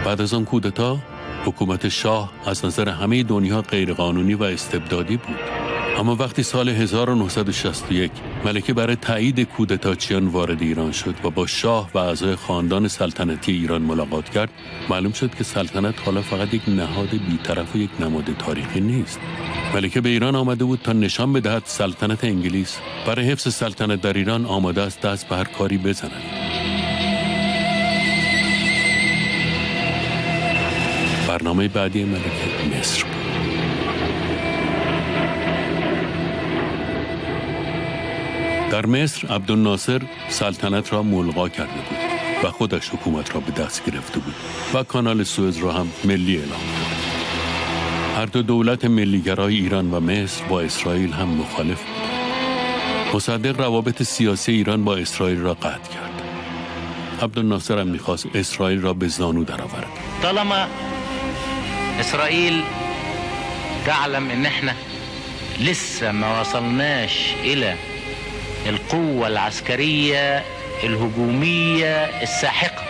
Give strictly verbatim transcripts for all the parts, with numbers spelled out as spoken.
بعد از آن کودتا حکومت شاه از نظر همه دنیا غیرقانونی و استبدادی بود. اما وقتی سال هزار و نهصد و شصت و یک ملکه برای تایید کودتاچیان وارد ایران شد و با شاه و اعضای خاندان سلطنتی ایران ملاقات کرد، معلوم شد که سلطنت حالا فقط یک نهاد بی‌طرف و یک نماد تاریخی نیست. ملکه به ایران آمده بود تا نشان بدهد سلطنت انگلیس برای حفظ سلطنت در ایران آماده است دست به هر کاری بزند. برنامه بعدی ملکه مصر بود. در مصر عبدالناصر سلطنت را ملغا کرده بود و خودش حکومت را به دست گرفته بود و کانال سوئز را هم ملی اعلام کرد. هر دو دولت ملیگرای ایران و مصر با اسرائیل هم مخالف بود. مصدق روابط سیاسی ایران با اسرائیل را قطع کرد. عبدالناصر هم می‌خواست اسرائیل را به زانو درآورد. طالما اسرائيل تعلم ان احنا لسه ما وصلناش الى القوة العسكرية الهجومية الساحقة،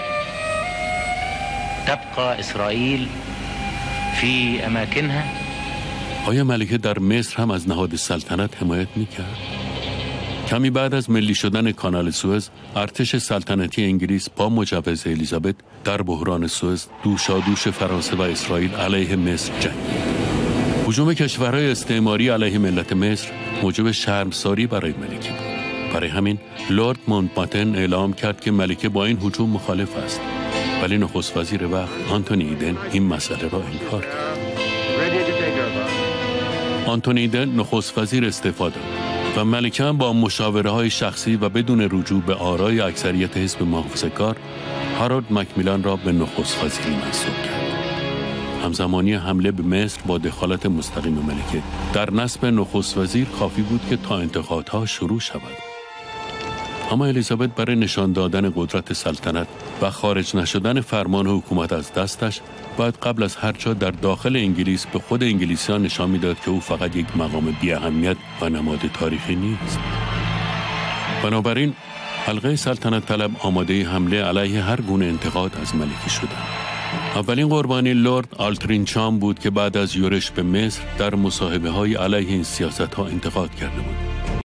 تبقى اسرائيل في اماكنها. آیا ملکه در مصر هم از نهاد سلطنت حمایت میکرد؟ کمی بعد از ملی شدن کانال سوئز، ارتش سلطنتی انگلیس با مجوز الیزابت در بحران سوئز دوشادوش فرانسه و اسرائیل علیه مصر جنگید. هجوم کشورهای استعماری علیه ملت مصر موجب شرمساری برای ملکه بود. برای همین لورد مونتباتن اعلام کرد که ملکه با این هجوم مخالف است، ولی نخست وزیر وقت آنتونی ایدن این مسئله را انکار کرد. آنتونی ایدن نخست وزیر استعفا داد و ملکه هم با مشاوره‌های شخصی و بدون رجوع به آرای اکثریت حزب محافظه‌کار هارولد مکمیلان را به نخست وزیری منصوب کرد. همزمانی حمله به مصر با دخالت مستقیم ملکه در نصب نخست وزیر کافی بود که تا انتخابات شروع شود. اما الیزابت برای نشان دادن قدرت سلطنت و خارج نشدن فرمان حکومت از دستش باید قبل از هر جا در داخل انگلیس به خود انگلیسیان نشان میداد که او فقط یک مقام بی اهمیت و نماد تاریخی نیست. بنابراین حلقه سلطنت طلب آماده حمله علیه هر گونه انتقاد از ملکه شدند. اولین قربانی لورد آلترین چام بود که بعد از یورش به مصر در مصاحبه‌های علیه این سیاست‌ها انتقاد کرده بود.